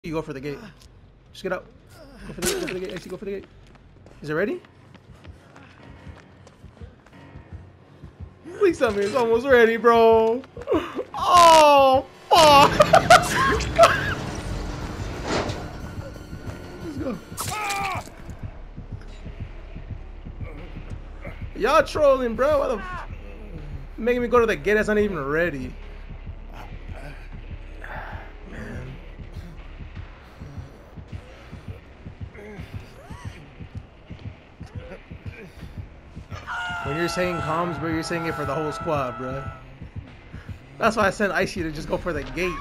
You go for the gate. Just get out. Go for the gate. Go for the gate. Actually, go for the gate. Is it ready? Please tell me it's almost ready, bro. Oh, fuck. Let's go. Y'all trolling, bro. Why the making me go to the gate that's not even ready? Man. When you're saying comms, bro, you're saying it for the whole squad, bro. That's why I sent Icy to just go for the gate.